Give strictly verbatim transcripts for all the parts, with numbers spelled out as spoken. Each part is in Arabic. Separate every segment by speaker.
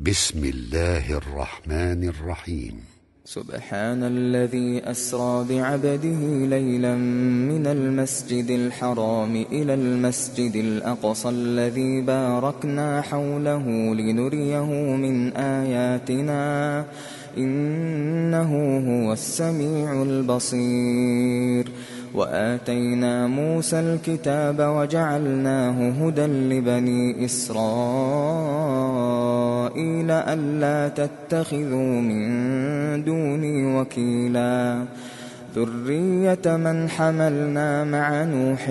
Speaker 1: بسم الله الرحمن الرحيم.
Speaker 2: سبحان الذي أسرى بعبده ليلا من المسجد الحرام إلى المسجد الأقصى الذي باركنا حوله لنريه من آياتنا إنه هو السميع البصير. وآتينا موسى الكتاب وجعلناه هدى لبني إسرائيل ألا تتخذوا من دوني وكيلا ذرية من حملنا مع نوح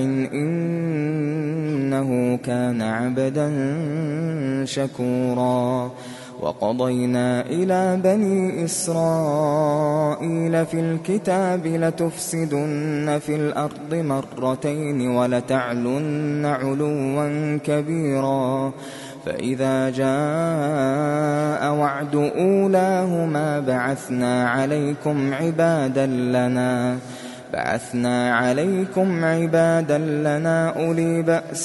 Speaker 2: إنه كان عبدا شكورا. وقضينا إلى بني إسرائيل في الكتاب لتفسدن في الأرض مرتين ولتعلن علوا كبيرا فإذا جاء وعد أولاهما بعثنا عليكم عبادا لنا بعثنا عليكم عبادا لنا أولي بأس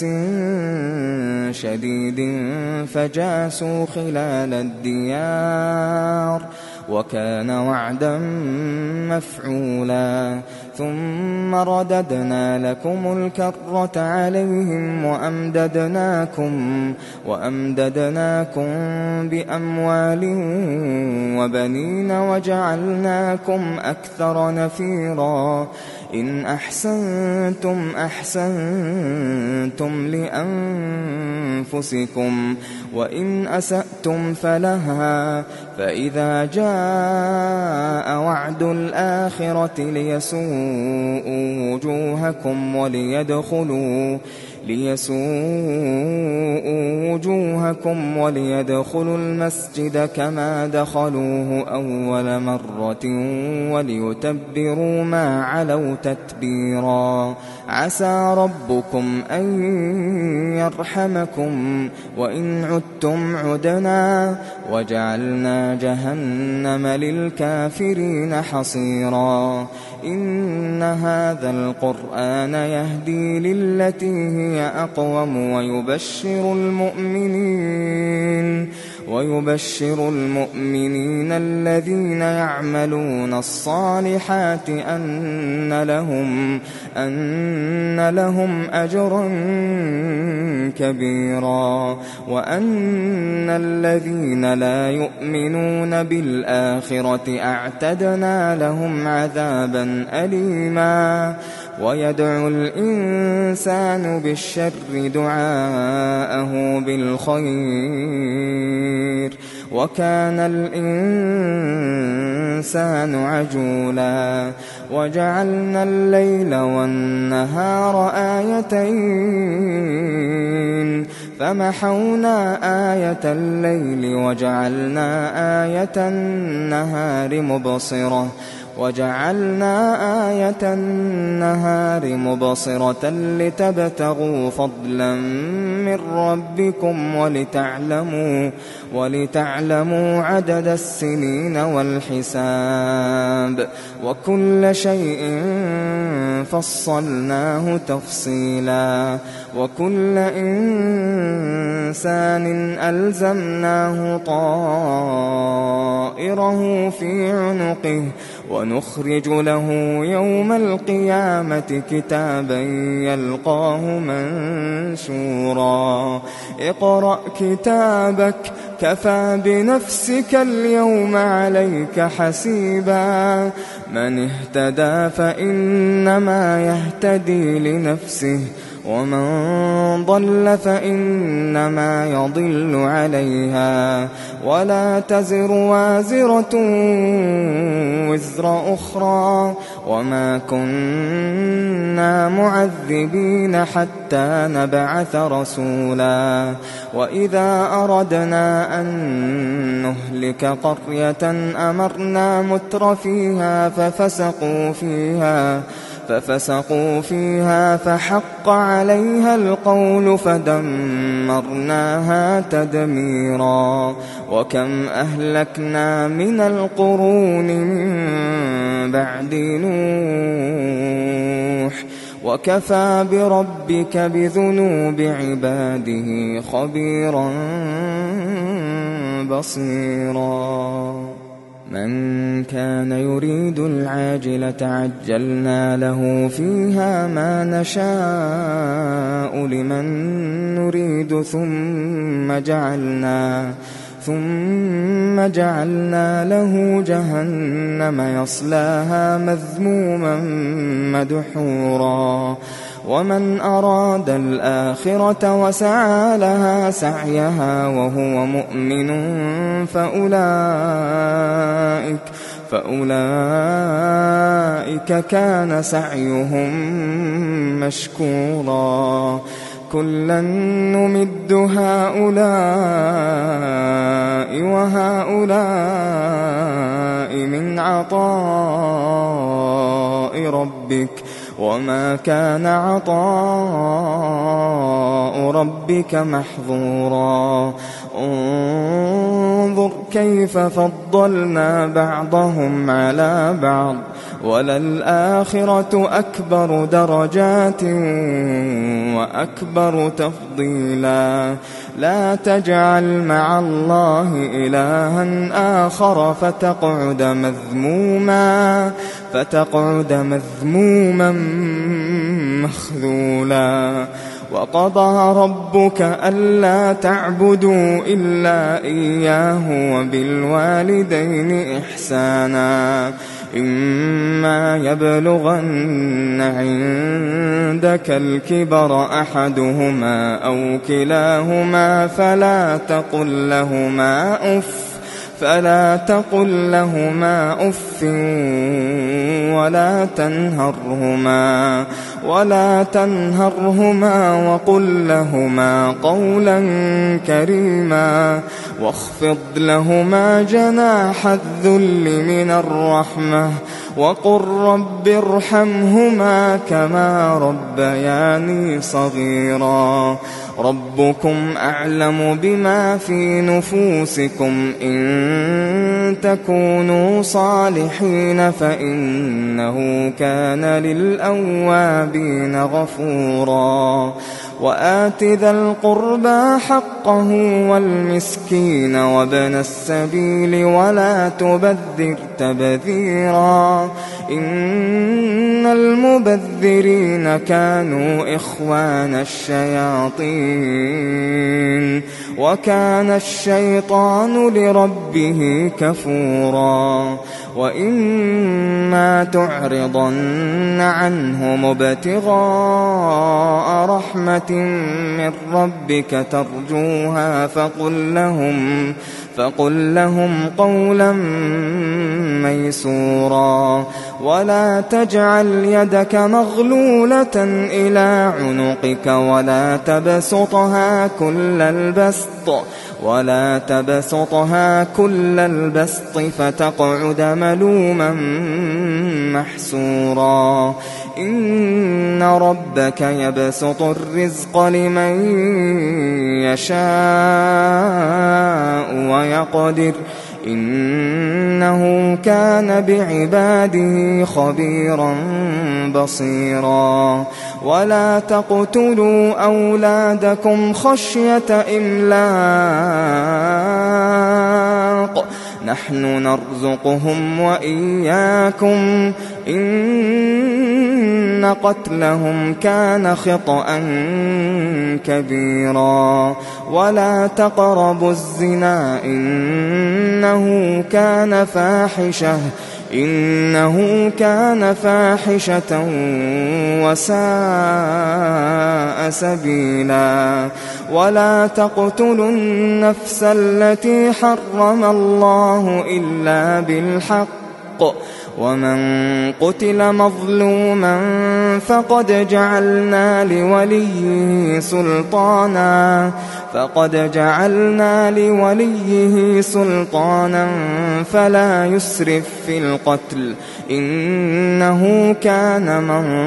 Speaker 2: شديد فجاسوا خلال الديار وكان وعدا مفعولا. ثم رددنا لكم الكرة عليهم وأمددناكم وأمددناكم بأموال وبنين وجعلناكم أكثر نفيرا. إن أحسنتم أحسنتم لأنفسكم وإن أسأتم فلها. فإذا جاء وعد الآخرة ليسوءوا وجوهكم وليدخلوا ليسوءوا وجوهكم وليدخلوا المسجد كما دخلوه أول مرة وليتبروا ما علوا تتبيرا. عسى ربكم أن يرحمكم وإن عدتم عدنا وجعلنا جهنم للكافرين حصيرا. إن هذا القرآن يهدي للتي هي أقوم ويبشر المؤمنين ويبشر المؤمنين الذين يعملون الصالحات أن لهم أن لهم أجرا كبيرا وأن الذين لا يؤمنون بالآخرة أعتدنا لهم عذابا أليما. ويدعو الإنسان بالشر دعاءه بالخير وكان الإنسان عجولا. وجعلنا الليل والنهار آيتين فمحونا آية الليل وجعلنا آية النهار مبصرة وجعلنا آية النهار مبصرة لتبتغوا فضلا من ربكم ولتعلموا ولتعلموا عدد السنين والحساب وكل شيء فصلناه تفصيلا. وكل إنسان ألزمناه طائره في عنقه ونخرج له يوم القيامة كتابا يلقاه منشورا. اقرأ كتابك كفى بنفسك اليوم عليك حسيبا. من اهتدى فإنما يهتدي لنفسه ومن ضل فإنما يضل عليها ولا تزر وازرة وزر أخرى وما كنا معذبين حتى نبعث رسولا. وإذا أردنا أن نهلك قرية أمرنا مترفيها ففسقوا فيها ففسقوا فيها فحق عليها القول فدمرناها تدميرا. وكم أهلكنا من القرون من بعد نوح وكفى بربك بذنوب عباده خبيرا بصيرا من كان يريد العاجلة عجلنا له فيها ما نشاء لمن نريد ثم جعلنا ثم جعلنا له جهنم يصلاها مذموما مدحورا ومن أراد الآخرة وسعى لها سعيها وهو مؤمن فأولئك فأولئك كان سعيهم مشكورا كلا نمد هؤلاء وهؤلاء من عطاء ربك وما كان عطاء ربك محظورا انظر كيف فضلنا بعضهم على بعض وللآخرة أكبر درجات وأكبر تفضيلا لا تجعل مع الله إلها آخر فتقعد مذموما فتقعد مذموما مخذولا وقضى ربك ألا تعبدوا إلا إياه وبالوالدين إحسانا إما يبلغن عندك الكبر أحدهما أو كلاهما فلا تقل لهما أف فلا تقل لهما أف ولا تنهرهما ولا تنهرهما وقل لهما قولا كريما واخفض لهما جناح الذل من الرحمة وقل رب ارحمهما كما ربياني صغيرا ربكم أعلم بما في نفوسكم إن تكونوا صالحين فإنه كان للأوابين غفورا وآت ذا القربى حقه والمسكين وابن السبيل ولا تبذر تبذيرا إن المبذرين كانوا إخوان الشياطين وكان الشيطان لربه كفورا وإما تعرضن عنهم ابتغاء رحمة من ربك ترجوها فقل لهم فقل لهم قولا ميسورا ولا تجعل يدك مغلولة إلى عنقك ولا تبسطها كل البسط ولا تبسطها كل البسط فتقعد ملوما محسورا إن ربك يبسط الرزق لمن يشاء ويقدر إنه كان بعباده خبيرا بصيرا ولا تقتلوا أولادكم خشية إملاق نحن نرزقهم وإياكم إن قتلهم كان خطأ كبيرا ولا تقربوا الزنا إنه كان فاحشة إنه كان فاحشة وساء سبيلا ولا تقتلوا النفس التي حرم الله إلا بالحق ومن قتل مظلوما فقد جعلنا لوليه سلطانا فقد جعلنا لوليه سلطانا فلا يسرف في القتل إنه كان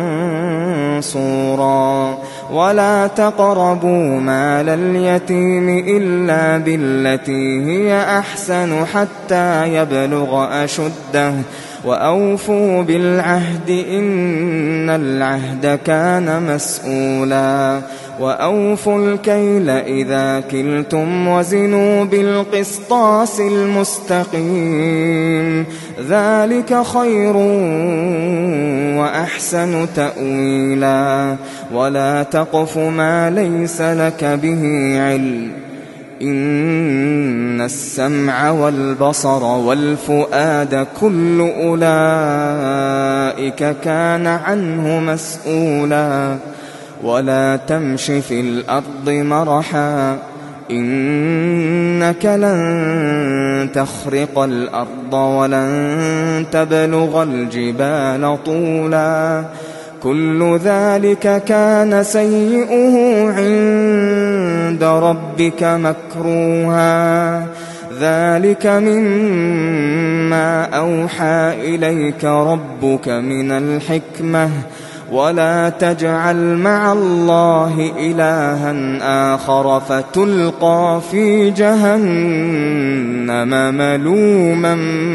Speaker 2: منصورا ولا تقربوا مال اليتيم إلا بالتي هي أحسن حتى يبلغ أشده وأوفوا بالعهد إن العهد كان مسؤولا وأوفوا الكيل إذا كلتم وزنوا بالقسطاس المستقيم ذلك خير وأحسن تأويلا ولا تقف ما ليس لك به علم إن السمع والبصر والفؤاد كل أولئك كان عنه مسؤولا ولا تمش في الأرض مرحا إنك لن تخرق الأرض ولن تبلغ الجبال طولا كل ذلك كان سيئه عند ربك مكروها ذلك مما أوحى إليك ربك من الحكمة ولا تجعل مع الله إلها آخر فتلقى في جهنم ملوما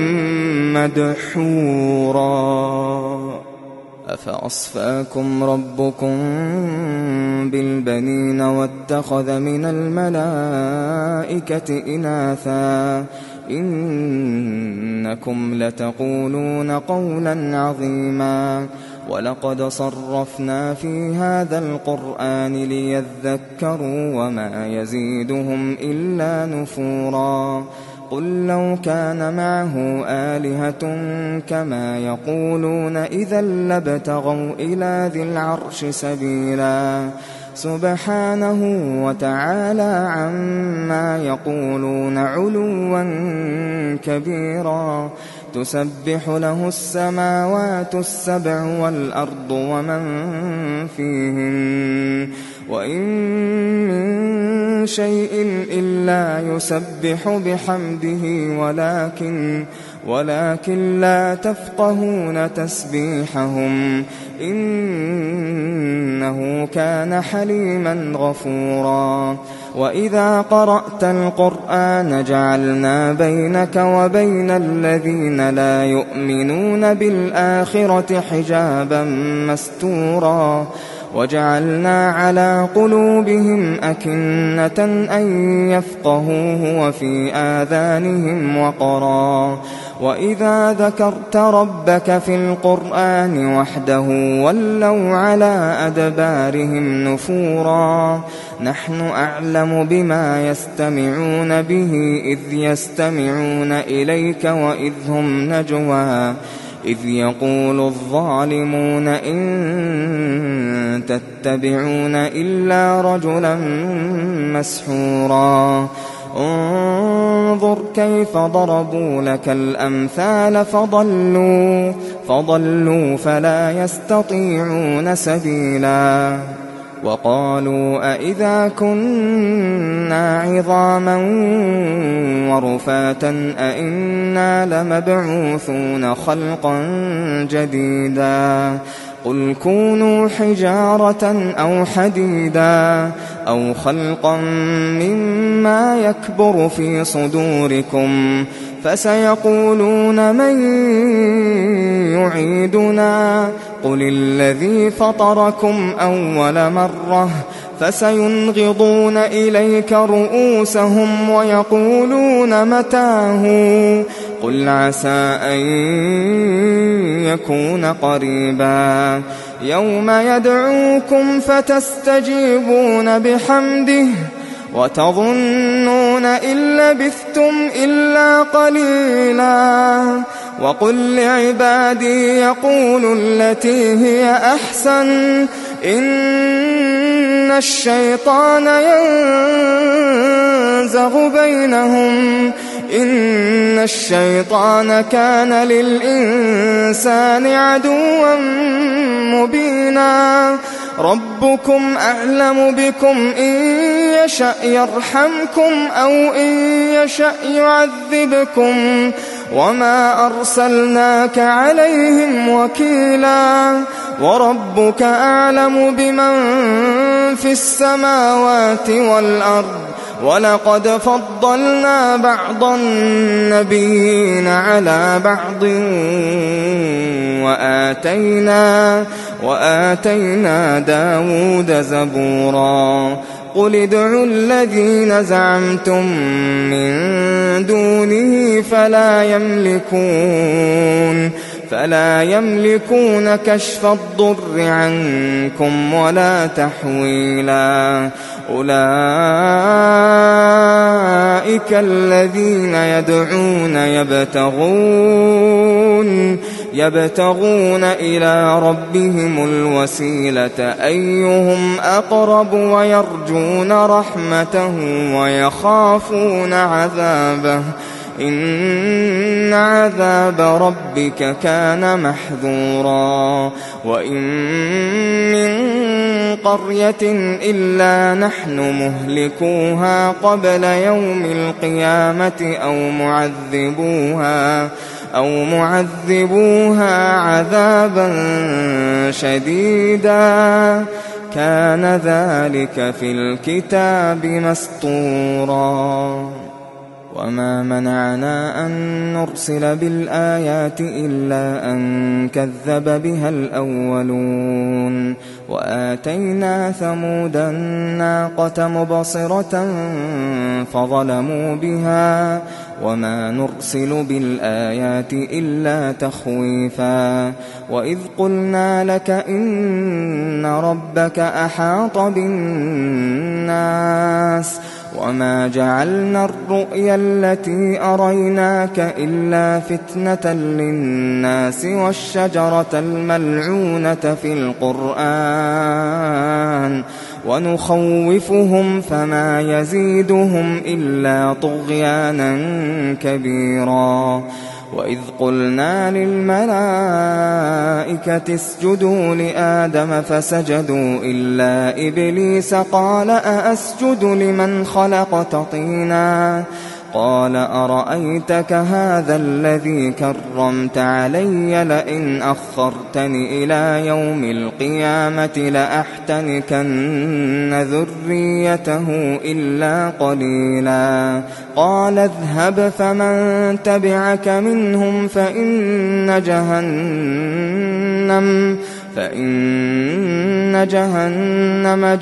Speaker 2: مدحورا أفأصفاكم ربكم بالبنين واتخذ من الملائكة إناثا إنكم لتقولون قولا عظيما ولقد صرفنا في هذا القرآن ليذكروا وما يزيدهم إلا نفورا قل لو كان معه آلهة كما يقولون إذا لابتغوا إلى ذي العرش سبيلا سبحانه وتعالى عما يقولون علوا كبيرا تسبح له السماوات السبع والأرض ومن فيهن وإن من شيء إلا يسبح بحمده ولكن ولكن لا تفقهون تسبيحهم إنه كان حليما غفورا وإذا قرأت القرآن جعلنا بينك وبين الذين لا يؤمنون بالآخرة حجابا مستورا وجعلنا على قلوبهم أكنة أن يفقهوه وفي آذانهم وقرا وإذا ذكرت ربك في القرآن وحده ولوا على أدبارهم نفورا نحن أعلم بما يستمعون به إذ يستمعون إليك وإذ هم نجوى إذ يقول الظالمون إن تتبعون إلا رجلا مسحورا انظر كيف ضربوا لك الأمثال فضلوا فضلوا فلا يستطيعون سبيلا وقالوا أإذا كنا عظاما ورفاتا أإنا لمبعوثون خلقا جديدا قل كونوا حجارة أو حديدا أو خلقا مما يكبر في صدوركم فسيقولون من يعيدنا قل الذي فطركم أول مرة فسينغضون إليك رؤوسهم ويقولون متاه قل عسى أن يكون قريبا يوم يدعوكم فتستجيبون بحمده وتظنون إن لبثتم إلا قليلا وقل لعبادي يقولوا التي هي أحسن إن الشيطان ينزغ بينهم إن الشيطان كان للإنسان عدوا مبينا ربكم أعلم بكم إن يشأ يرحمكم أو إن يشأ يعذبكم وما أرسلناك عليهم وكيلا وربك أعلم بمن في السماوات والأرض ولقد فضلنا بعض النبيين على بعض وآتينا, وآتينا داود زبورا قل ادعوا الذين زعمتم من دونه فلا يملكون فلا يملكون كشف الضر عنكم ولا تحويلا أولئك الذين يدعون يبتغون يبتغون إلى ربهم الوسيلة أيهم أقرب ويرجون رحمته ويخافون عذابه إن عذاب ربك كان محذورا وإن من قرية إلا نحن مهلكوها قبل يوم القيامة أو معذبوها أو معذبوها عذابا شديدا كان ذلك في الكتاب مسطورا وما منعنا أن نرسل بالآيات إلا أن كذب بها الأولون وآتينا ثمود الناقة مبصرة فظلموا بها وما نرسل بالآيات إلا تخويفا وإذ قلنا لك إن ربك أحاط بالناس وما جعلنا الرؤيا التي أريناك إلا فتنة للناس والشجرة الملعونة في القرآن ونخوفهم فما يزيدهم إلا طغيانا كبيرا وإذ قلنا للملائكة اسجدوا لآدم فسجدوا إلا إبليس قال أأسجد لمن خلقت طينا قال أرأيتك هذا الذي كرمت علي لئن أخرتني إلى يوم القيامة لأحتنكن ذريته إلا قليلا قال اذهب فمن تبعك منهم فإن جهنم فإن جهنم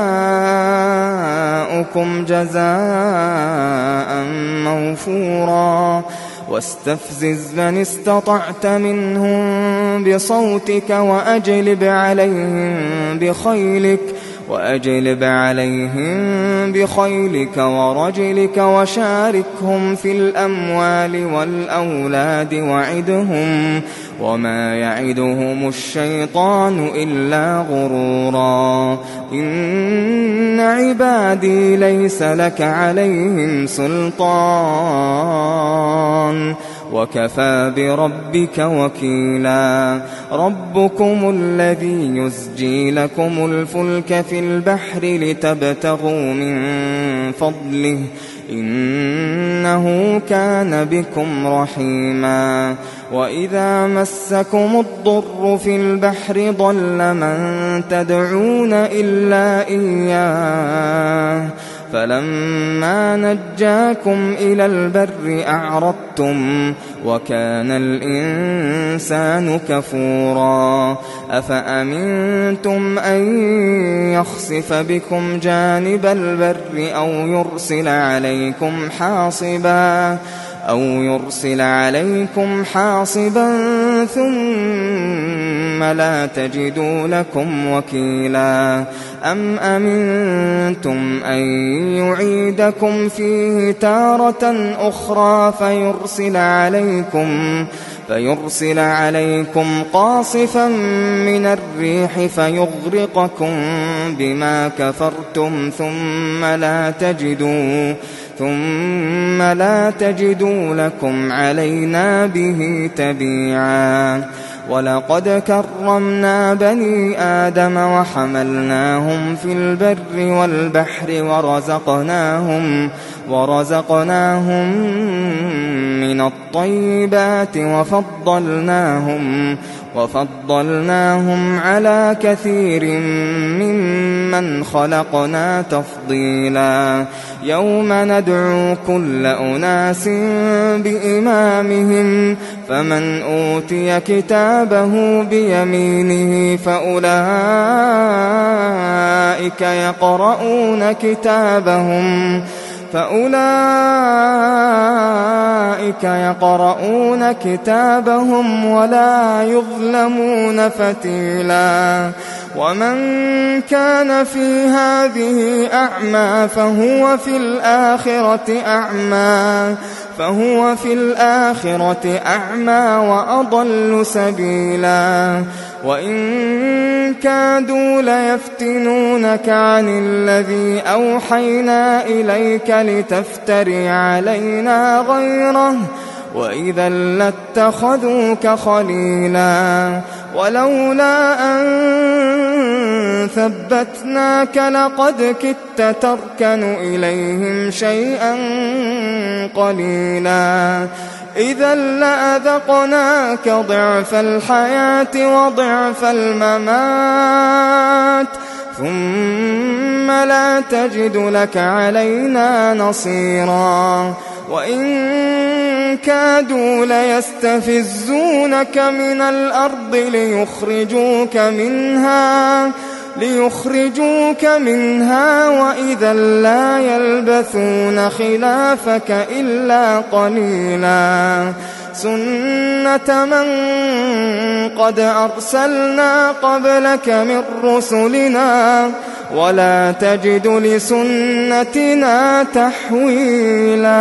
Speaker 2: جزاؤكم جزاء موفورا واستفزز من استطعت منهم بصوتك وأجلب عليهم بخيلك وأجلب عليهم بخيلك ورجلك وشاركهم في الأموال والأولاد وعدهم وما يعدهم الشيطان إلا غرورا إن عبادي ليس لك عليهم سلطان وكفى بربك وكيلا ربكم الذي يزجي لكم الفلك في البحر لتبتغوا من فضله إنه كان بكم رحيما وإذا مسكم الضر في البحر ضل من تدعون إلا إياه فلما نجاكم إلى البر أعرضتم وكان الإنسان كفورا أفأمنتم أن يخسف بكم جانب البر أو يرسل عليكم حاصبا أو يرسل عليكم حاصبا ثم لا تجدوا لكم وكيلا أم أمنتم أن يعيدكم فيه تارة أخرى فيرسل عليكم فيرسل عليكم قاصفا من الريح فيغرقكم بما كفرتم ثم لا تجدوا ثم لا تجدوا لكم علينا به تبيعا ولقد كرمنا بني آدم وحملناهم في البر والبحر ورزقناهم ورزقناهم من الطيبات وفضلناهم وفضلناهم على كثير ممن ممن خلقنا تفضيلا يوم ندعو كل أناس بإمامهم فمن أوتي كتابه بيمينه فأولئك يقرؤون كتابهم فأولئك يقرؤون كتابهم ولا يظلمون فتيلا ومن كان في هذه أعمى فهو في الآخرة أعمى فهو في الآخرة أعمى وأضل سبيلا وإن كادوا ليفتنونك عن الذي أوحينا إليك لتفتري علينا غيره وإذا لاتخذوك خليلا ولولا أن ثبتناك لقد كدت تركن إليهم شيئا قليلا إذا لأذقناك ضعف الحياة وضعف الممات ثم لا تجد لك علينا نصيرا وإن كادوا ليستفزونك من الأرض ليخرجوك منها ليخرجوك منها وإذا لا يلبثون خلافك إلا قليلا سنة من قد أرسلنا قبلك من رسلنا ولا تجد لسنتنا تحويلا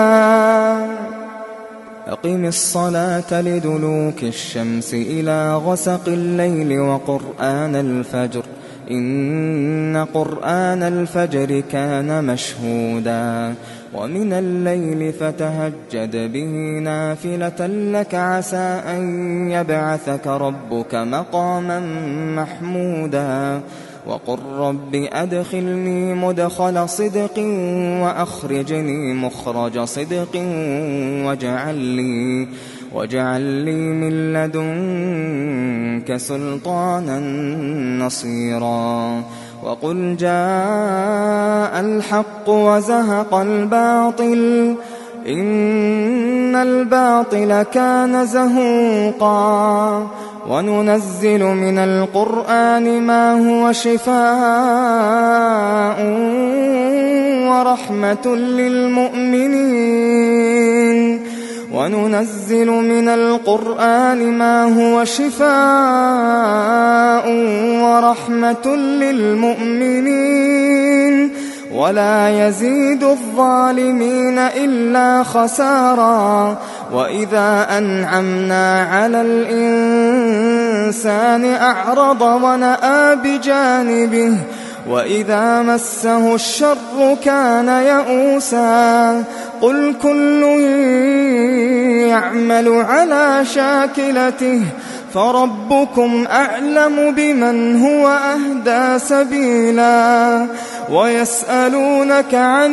Speaker 2: أقم الصلاة لدلوك الشمس إلى غسق الليل وقرآن الفجر إن قرآن الفجر كان مشهودا ومن الليل فتهجد به نافلة لك عسى أن يبعثك ربك مقاما محمودا وقل رب أدخلني مدخل صدق وأخرجني مخرج صدق واجعل لي واجعل لي من لدنك سلطانا نصيرا وقل جاء الحق وزهق الباطل إن الباطل كان زهوقا وننزل من القرآن ما هو شفاء ورحمة للمؤمنين وننزل من القرآن ما هو شفاء ورحمة للمؤمنين ولا يزيد الظالمين إلا خسارا وإذا أنعمنا على الإنسان أعرض ونأى بجانبه وإذا مسه الشر كان يئوسا قل كل يعمل على شاكلته فربكم أعلم بمن هو أهدى سبيلا ويسألونك عن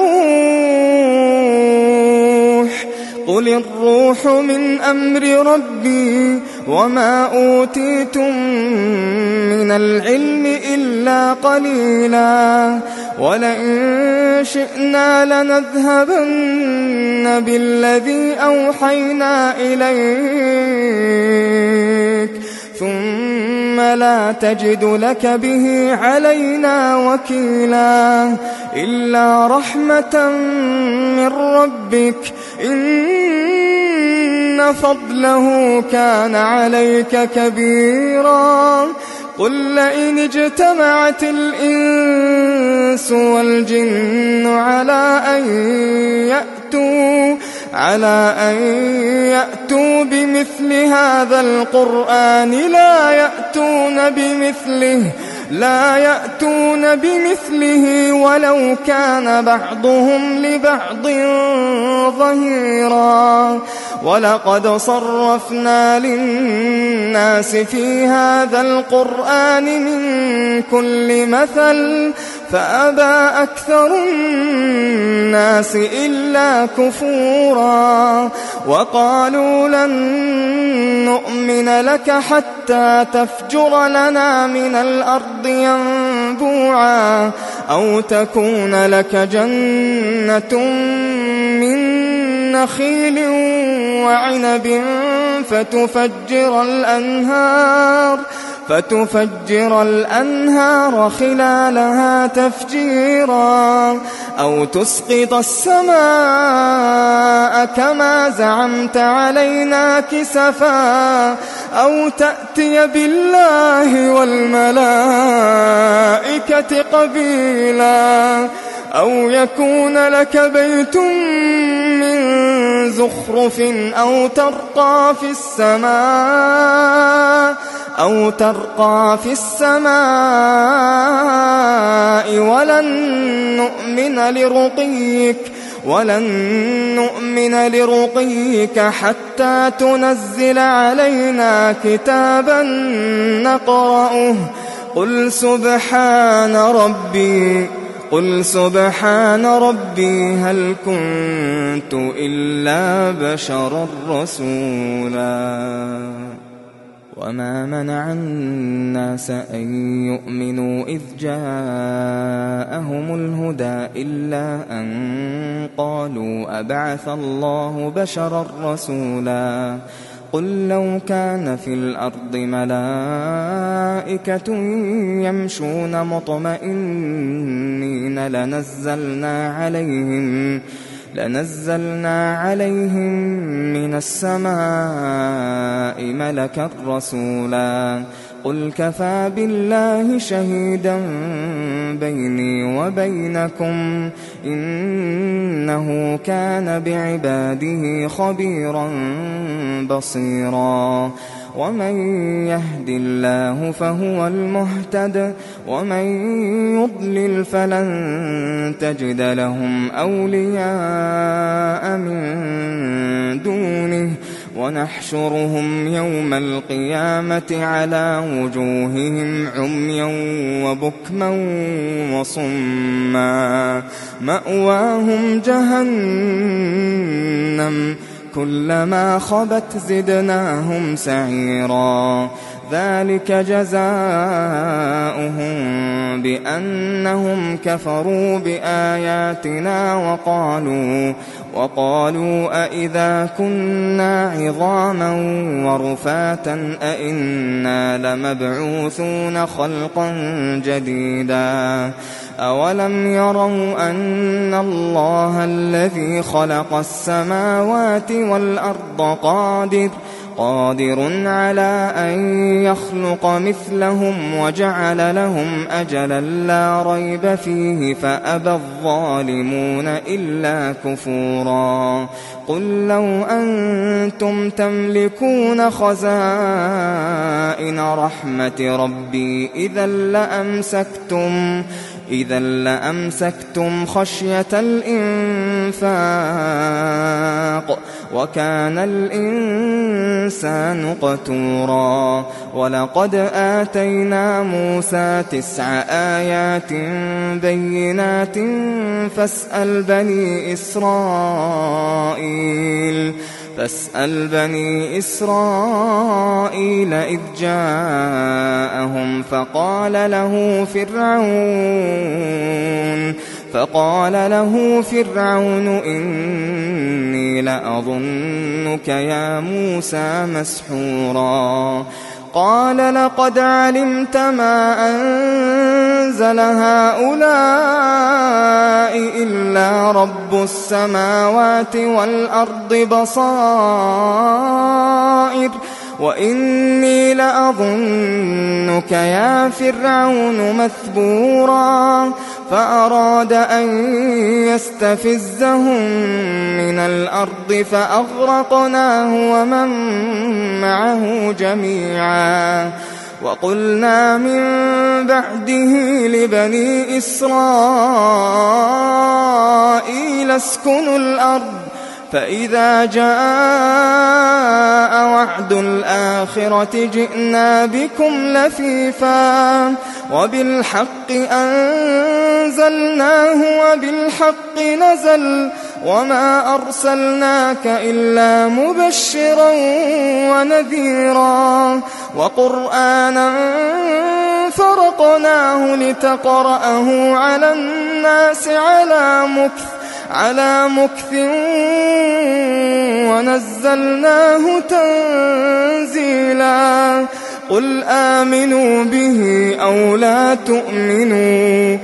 Speaker 2: الروح قل الروح من أمر ربي وما أوتيتم من العلم إلا قليلا ولئن شئنا لنذهبن بالذي أوحينا إليك ثم لا تجد لك به علينا وكيلا إلا رحمة من ربك إن فضله كان عليك كبيرا قل لئن اجتمعت الإنس والجن على أن يأتوا على أن يأتوا بمثل هذا القرآن لا يأتون بمثله لا يأتون بمثله ولو كان بعضهم لبعض ظهيرا ولقد صرفنا للناس في هذا القرآن من كل مثل فأبى أكثر الناس إلا كفورا وقالوا لن نؤمن لك حتى تفجر لنا من الأرض ينبوعا أو تكون لك جنة من نخيل وعنب فتفجر الأنهار فتفجر الأنهار خلالها تفجيرا أو تسقط السماء كما زعمت علينا كسفا أو تأتي بالله والملائكة قبيلا أو يكون لك بيت من زخرف أو ترقى في السماء أو ترقى في السماء ولن نؤمن لرقيك ولن نؤمن لرقيك حتى تنزل علينا كتابا نقرأه قل سبحان ربي قل سبحان ربي هل كنت إلا بشرا رسولا وما منع الناس أن يؤمنوا إذ جاءهم الهدى إلا أن قالوا أبعث الله بشرا رسولا قل لو كان في الأرض ملائكة يمشون مطمئنين لنزلنا عليهم لنزلنا عليهم من السماء ملكا رسولا قل كفى بالله شهيدا بيني وبينكم إنه كان بعباده خبيرا بصيرا ومن يهد الله فهو المهتد ومن يضلل فلن تجد لهم أولياء من دونه ونحشرهم يوم القيامة على وجوههم عميا وبكما وصما مأواهم جهنم كلما خبت زدناهم سعيرا ذلك جزاؤهم بأنهم كفروا بآياتنا وقالوا وقالوا أئذا كنا عظاما ورفاتا أئنا لمبعوثون خلقا جديدا أولم يروا أن الله الذي خلق السماوات والأرض قادر قادر على أن يخلق مثلهم وجعل لهم أجلا لا ريب فيه فأبى الظالمون إلا كفورا قل لو أنتم تملكون خزائن رحمة ربي إذا لأمسكتم إذا لأمسكتم خشية الإنفاق وكان الإنسان قتورا ولقد آتينا موسى تسع آيات بينات فاسأل بني إسرائيل فاسأل بني إسرائيل إذ جاءهم فقال له فرعون فقال له فرعون إني لأظنك يا موسى مسحورا قال لقد علمت ما أنزل هؤلاء إلا رب السماوات والأرض بصائر وإني لأظنك يا فرعون مثبورا فأراد أن يستفزهم من الأرض فأغرقناه ومن معه جميعا وقلنا من بعده لبني إسرائيل اسكنوا الأرض فإذا جاء وعد الآخرة جئنا بكم لفيفا وبالحق أنزلناه وبالحق نزل وما أرسلناك إلا مبشرا ونذيرا وقرآنا فرقناه لتقرأه على الناس على مكث على مكث ونزلناه تنزيلا قل آمنوا به أو لا تؤمنوا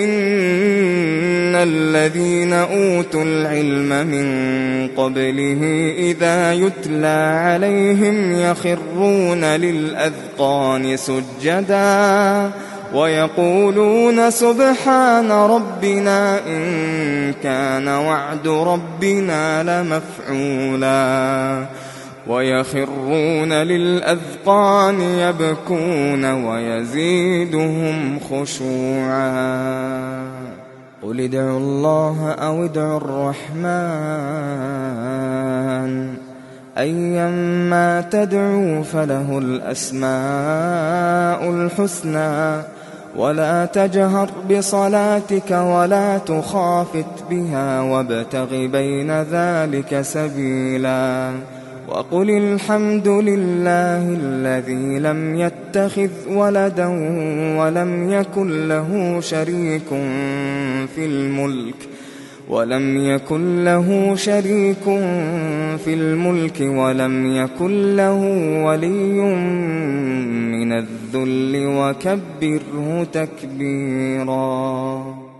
Speaker 2: إن الذين أوتوا العلم من قبله إذا يتلى عليهم يخرون للأذقان سجدا ويقولون سبحان ربنا إن كان وعد ربنا لمفعولا ويخرون للأذقان يبكون ويزيدهم خشوعا قل ادعوا الله أو ادعوا الرحمن أيما تدعوا فله الأسماء الحسنى ولا تجهر بصلاتك ولا تخافت بها وابتغ بين ذلك سبيلا وقل الحمد لله الذي لم يتخذ ولدا ولم يكن له شريك في الملك ولم يكن له شريك في الملك ولم يكن له ولي من الذل وكبره تكبيرا.